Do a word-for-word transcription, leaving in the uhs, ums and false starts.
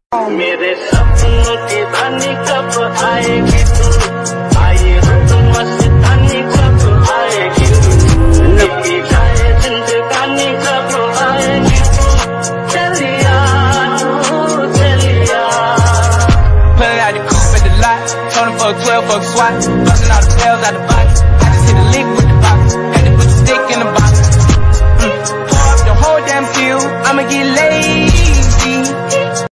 मेरे सपनों की रानी कब आएगी तू, आए हो तो मस्तानी कब आएगी तू, निकी जाए जिंदगानी कब आएगी तू, चलिया तू चलिया। Pulling out the coupe at the lot, Tony fuck twelve fuck SWAT, busting all the tails out the box.